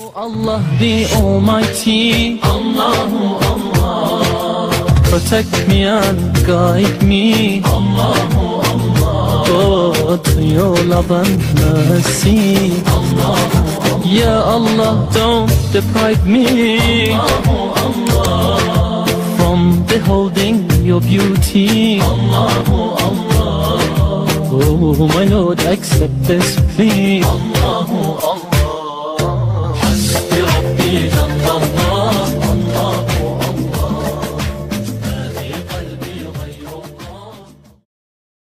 Allah the Almighty, Allahu Allah, protect me and guide me, Allahu Allah, God to your love and mercy, Allahu Allah, Ya Allah, don't deprive me, Allahu Allah, from beholding your beauty, Allahu Allah. Oh my Lord, accept this plea, Allahu Allah.